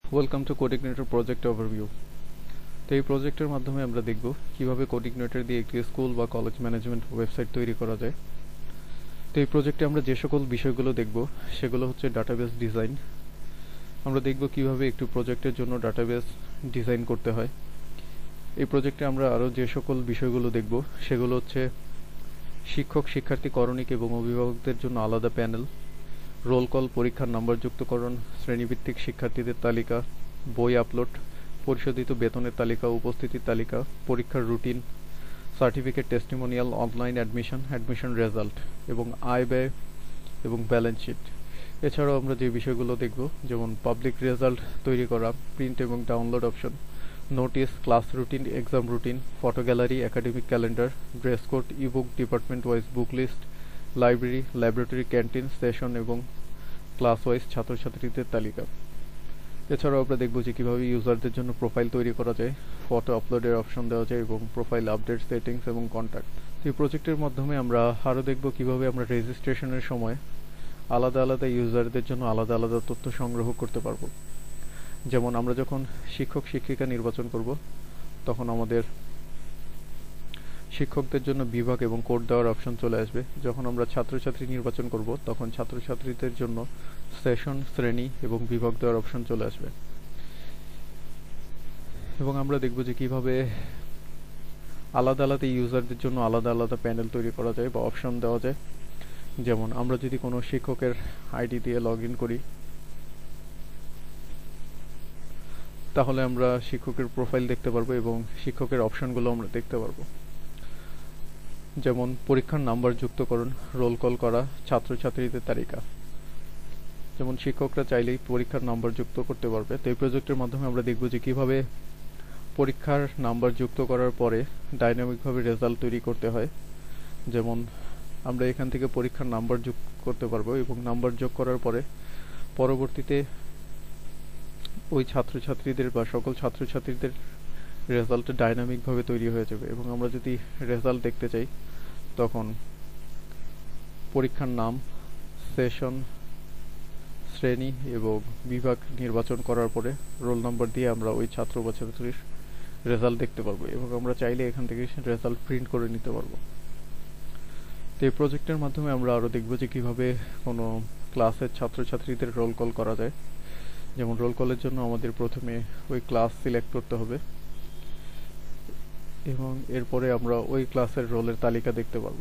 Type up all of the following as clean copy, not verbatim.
Welcome to CodeIgniter project overview. তো এই প্রজেক্টের মাধ্যমে আমরা দেখব কিভাবে কোডিগনেটর দিয়ে একটি স্কুল বা কলেজ ম্যানেজমেন্ট ওয়েবসাইট তৈরি করা যায়। তো এই প্রজেক্টে আমরা যে সকল বিষয়গুলো দেখব সেগুলো হচ্ছে ডাটাবেস ডিজাইন। আমরা দেখব কিভাবে একটি প্রজেক্টের জন্য ডাটাবেস ডিজাইন করতে হয়। এই প্রজেক্টে আমরা আরও যে সকল বিষয়গুলো দেখব সেগুলো হচ্ছে শিক্ষক, শিক্ষার্থী, করণিক এবং অভিভাবকদের জন্য আলাদা প্যানেল, রোল কল, পরীক্ষার নাম্বার যুক্তকরণ, শ্রেণীভিত্তিক শিক্ষার্থীদের তালিকা, বই আপলোড, পরিশোধিত বেতনের তালিকা, উপস্থিতির তালিকা, পরীক্ষার routine, certificate, testimonial, online admission result এবং আয় ব্যয় এবং ব্যালেন্স শিট। এছাড়াও আমরা যে বিষয়গুলো দেখব যেমন পাবলিক রেজাল্ট তৈরি করা, প্রিন্ট এবং download option, notice, class routine, exam routine, photo gallery, academic calendar, dress code, ebook, department wise book list, library, laboratory, canteen, session এবং ক্লাস ওয়াইজ ছাত্রছাত্রীদের তালিকা। এছাড়াও আমরা দেখব যে কীভাবে ইউজারদের জন্য প্রোফাইল তৈরি করা যায়, ফটো আপলোডের অপশন দেওয়া যায় এবং প্রোফাইল আপডেট, সেটিংস এবং কন্ট্যাক্ট। এই প্রজেক্টের মাধ্যমে আমরা আরও দেখব কিভাবে আমরা রেজিস্ট্রেশনের সময় আলাদা আলাদা ইউজারদের জন্য আলাদা আলাদা তথ্য সংগ্রহ করতে পারবো। যেমন আমরা যখন শিক্ষক শিক্ষিকা নির্বাচন করব তখন আমাদের শিক্ষকদের জন্য বিভাগ এবং কোড দেওয়ার অপশন চলে আসবে। যখন আমরা ছাত্রছাত্রী নির্বাচন করব তখন ছাত্রছাত্রীদের জন্য সেশন, শ্রেণী এবং বিভাগ দেওয়ার অপশন চলে আসবে। এবং আমরা দেখব যে কিভাবে আলাদা আলাদা ইউজারদের জন্য আলাদা আলাদা প্যানেল তৈরি করা যায় বা অপশন দেওয়া যায়। যেমন আমরা যদি কোনো শিক্ষকের আইডি দিয়ে লগ ইন করি তাহলে আমরা শিক্ষকের প্রোফাইল দেখতে পারবো এবং শিক্ষকের অপশনগুলো আমরা দেখতে পারবো। যেমন পরীক্ষার নাম্বার যুক্তকরণ, রোল কল করা, ছাত্রছাত্রীদের তালিকা। যেমন শিক্ষকরা চাইলেই পরীক্ষার নাম্বার যুক্ত করতে পারবে। তো এই প্রজেক্টের মাধ্যমে আমরা দেখব যে কিভাবে পরীক্ষার নাম্বার যুক্ত করার পরে ডাইনামিকভাবে রেজাল্ট তৈরি করতে হয়। যেমন আমরা এখান থেকে পরীক্ষার নাম্বার যোগ করতে পারবো এবং নাম্বার যোগ করার পরে পরবর্তীতে ওই ছাত্রছাত্রীদের বা সকল ছাত্রছাত্রীদের রেজাল্ট ডাইনামিকভাবে তৈরি হয়ে যাবে। এবং আমরা যদি রেজাল্ট দেখতে চাই তখন পরীক্ষার নাম, সেশন, শ্রেণী এবং বিভাগ নির্বাচন করার পরে রোল নাম্বার দিয়ে আমরা ওই ছাত্র বা ছাত্রীর রেজাল্ট দেখতে পারবো এবং আমরা চাইলে এখান থেকে রেজাল্ট প্রিন্ট করে নিতে পারবো। তো এই প্রজেক্টের মাধ্যমে আমরা আরও দেখব যে কিভাবে কোনো ক্লাসের ছাত্রছাত্রীদের রোল কল করা যায়। যেমন রোল কলের জন্য আমাদের প্রথমে ওই ক্লাস সিলেক্ট করতে হবে এবং এরপরে আমরা ওই ক্লাসের রোলের তালিকা দেখতে পারবো।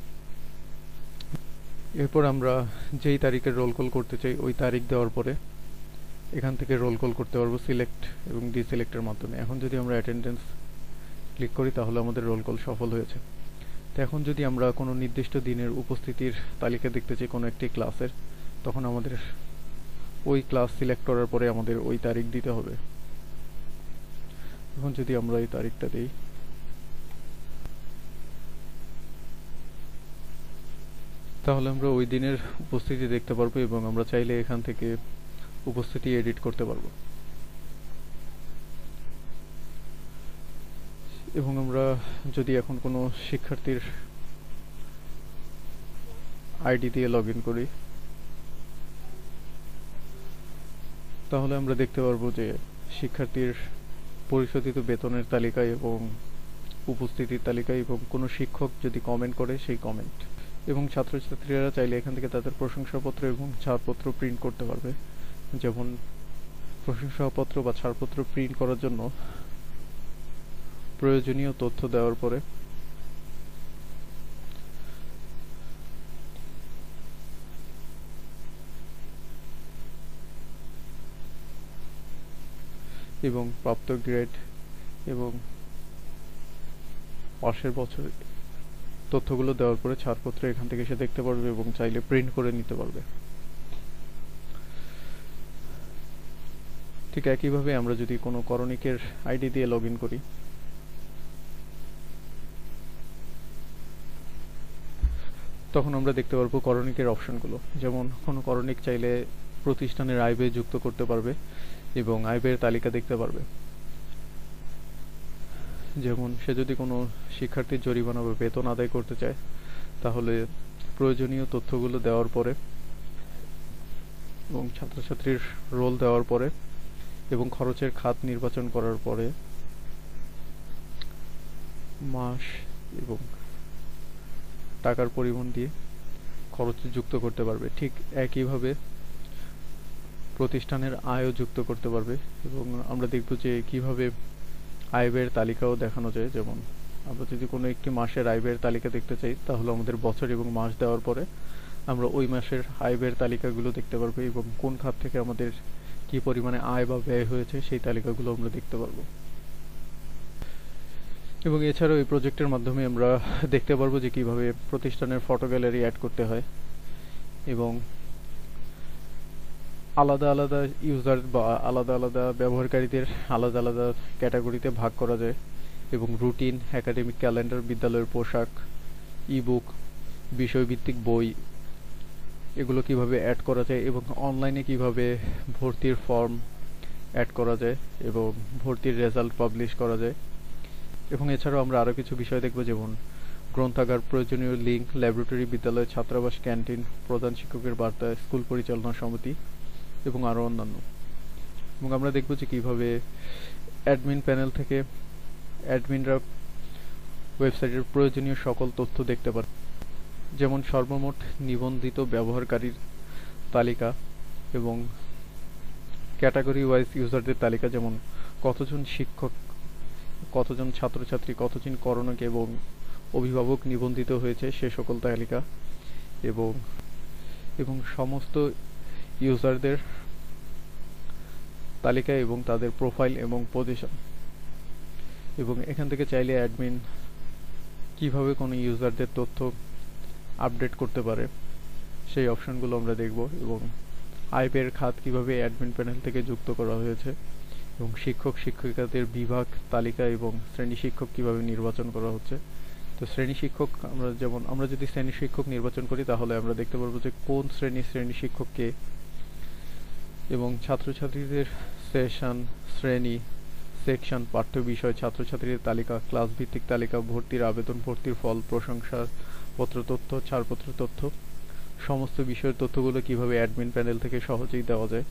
এরপর আমরা যেই তারিখে রোল কল করতে চাই ওই তারিখ দেওয়ার পরে এখান থেকে রোল কল করতে পারবো সিলেক্ট এবং ডিসিলেক্টের মাধ্যমে। এখন যদি আমরা অ্যাটেন্ডেন্স ক্লিক করি তাহলে আমাদের রোল কল সফল হয়েছে। তো এখন যদি আমরা কোনো নির্দিষ্ট দিনের উপস্থিতির তালিকা দেখতে চাই কোনো একটি ক্লাসের, তখন আমাদের ওই ক্লাস সিলেক্ট করার পরে আমাদের ওই তারিখ দিতে হবে। এখন যদি আমরা এই তারিখটা দিই তাহলে আমরা ওই দিনের উপস্থিতি দেখতে পারবো এবং আমরা চাইলে এখান থেকে উপস্থিতি এডিট করতে পারবো। এবং আমরা যদি এখন কোনো শিক্ষার্থীর আইডি দিয়ে লগ ইন করি তাহলে আমরা দেখতে পারবো যে শিক্ষার্থীর পরিশোধিত বেতনের তালিকা এবং উপস্থিতির তালিকা এবং কোনো শিক্ষক যদি কমেন্ট করে সেই কমেন্ট। এবং ছাত্রছাত্রীরা চাইলে এখান থেকে তাদের প্রশংসাপত্র এবং ছাড়পত্র প্রিন্ট করতে পারবে। যেমন প্রশংসাপত্র বা ছাড়পত্র প্রিন্ট করার জন্য প্রয়োজনীয় তথ্য দেওয়ার পরে এবং প্রাপ্ত গ্রেড এবং পাশের বছর তথ্যগুলো দেওয়ার পরে ছাড়পত্র এখান থেকে সে দেখতে পারবে এবং চাইলে প্রিন্ট করে নিতে পারবে। ঠিক একইভাবে আমরা যদি কোনো করণিকের আইডি দিয়ে লগ ইন করি তখন আমরা দেখতে পারবো করণিকের অপশনগুলো। যেমন কোনো করণিক চাইলে প্রতিষ্ঠানের আয় ব্যয় যুক্ত করতে পারবে এবং আয় ব্যয়ের তালিকা দেখতে পারবে। যেমন সে যদি কোনো শিক্ষার্থীর জরিমানা বা বেতন আদায় করতে চায় তাহলে প্রয়োজনীয় তথ্যগুলো দেওয়ার পরে এবং ছাত্রছাত্রীর রোল দেওয়ার পরে এবং খরচের খাত নির্বাচন করার পরে মাস এবং টাকার পরিমাণ দিয়ে খরচ যুক্ত করতে পারবে। ঠিক একইভাবে প্রতিষ্ঠানের আয়ও যুক্ত করতে পারবে এবং আমরা দেখব যে কিভাবে আয় ব্যয়ের তালিকাও দেখানো যায়। যেমন আমরা যদি কোনো একটি মাসের আয় ব্যয়ের তালিকা দেখতে চাই, তাহলে আমাদের বছর এবং মাস দেওয়ার পরে আমরা ওই মাসের আয় ব্যয়ের তালিকাগুলো দেখতে পারবো এবং কোন খাত থেকে আমাদের কি পরিমাণে আয় বা ব্যয় হয়েছে সেই তালিকাগুলো আমরা দেখতে পারবো। এবং এছাড়াও এই প্রজেক্টের মাধ্যমে আমরা দেখতে পারবো যে কিভাবে প্রতিষ্ঠানের ফটো গ্যালারি অ্যাড করতে হয় এবং আলাদা আলাদা ইউজার বা আলাদা আলাদা ব্যবহারকারীদের আলাদা আলাদা ক্যাটাগরিতে ভাগ করা যায় এবং রুটিন, একাডেমিক ক্যালেন্ডার, বিদ্যালয়ের পোশাক, ইবুক, বিষয়ভিত্তিক বই এগুলো কিভাবে অ্যাড করা যায় এবং অনলাইনে কিভাবে ভর্তির ফর্ম অ্যাড করা যায় এবং ভর্তির রেজাল্ট পাবলিশ করা যায়। এবং এছাড়াও আমরা আরও কিছু বিষয় দেখব, যেমন গ্রন্থাগার, প্রয়োজনীয় লিঙ্ক, ল্যাবরেটরি, বিদ্যালয়, ছাত্রাবাস, ক্যান্টিন, প্রধান শিক্ষকের বার্তা, স্কুল পরিচালনা সমিতি এবং আরও অন্যান্য। এবং আমরা দেখব যে কিভাবে অ্যাডমিন প্যানেল থেকে অ্যাডমিনরা ওয়েবসাইটের প্রয়োজনীয় সকল তথ্য দেখতে পারে, যেমন সর্বমোট নিবন্ধিত ব্যবহারকারীর তালিকা এবং ক্যাটাগরি ওয়াইজ ইউজারদের তালিকা, যেমন কতজন শিক্ষক, কতজন ছাত্রছাত্রী, কতজন করণিক এবং অভিভাবক নিবন্ধিত হয়েছে সে সকল তালিকা এবং সমস্ত ইউজারদের তালিকা এবং তাদের প্রোফাইল এবং পজিশন। এবং এখান থেকে চাইলে অ্যাডমিন কিভাবে কোনো ইউজারদের তথ্য আপডেট করতে পারে সেই অপশনগুলো আমরা দেখব এবং আয় ব্যয়ের খাত কিভাবে অ্যাডমিন প্যানেল থেকে যুক্ত করা হয়েছে এবং শিক্ষক শিক্ষিকাদের বিভাগ তালিকা এবং শ্রেণী শিক্ষক কিভাবে নির্বাচন করা হচ্ছে। তো শ্রেণী শিক্ষক আমরা যদি শ্রেণী শিক্ষক নির্বাচন করি, তাহলে আমরা দেখতে পারবো যে কোন শ্রেণী শিক্ষককে এবং ছাত্রছাত্রীদের শ্রেণী, সেকশন, পাঠ্য বিষয়, ছাত্রছাত্রীদের তালিকা, ক্লাস ভিত্তিক তালিকা, ভর্তির আবেদন, ভর্তির ফল, প্রশংসাপত্র তথ্য, ছাড়পত্র তথ্য, সমস্ত বিষয়ের তথ্যগুলো কিভাবে অ্যাডমিন প্যানেল থেকে সহজেই দেওয়া যায়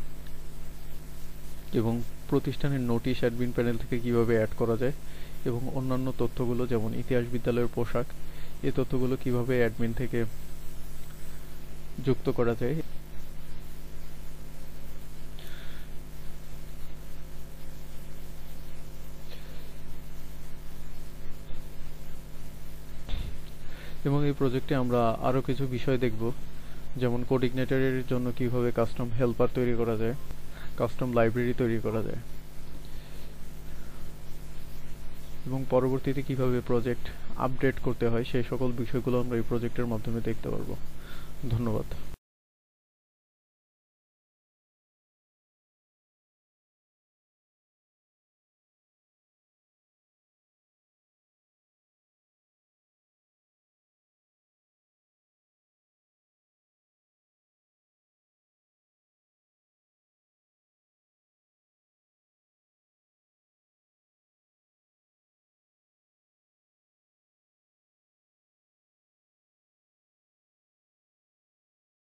এবং প্রতিষ্ঠানের নোটিশ অ্যাডমিন প্যানেল থেকে কিভাবে অ্যাড করা যায় এবং অন্যান্য তথ্যগুলো, যেমন ইতিহাস, বিদ্যালয়ের পোশাক, এই তথ্যগুলো কিভাবে অ্যাডমিন থেকে যুক্ত করা যায়। এবং এই প্রজেক্টে আমরা আরও কিছু বিষয় দেখব, যেমন কোঅর্ডিনেটরের জন্য কিভাবে কাস্টম হেল্পার তৈরি করা যায়, কাস্টম লাইব্রেরি তৈরি করা যায় এবং পরবর্তীতে কিভাবে প্রজেক্ট আপডেট করতে হয় সেই সকল বিষয়গুলো আমরা এই প্রজেক্টের মাধ্যমে দেখতে পারবো। ধন্যবাদ।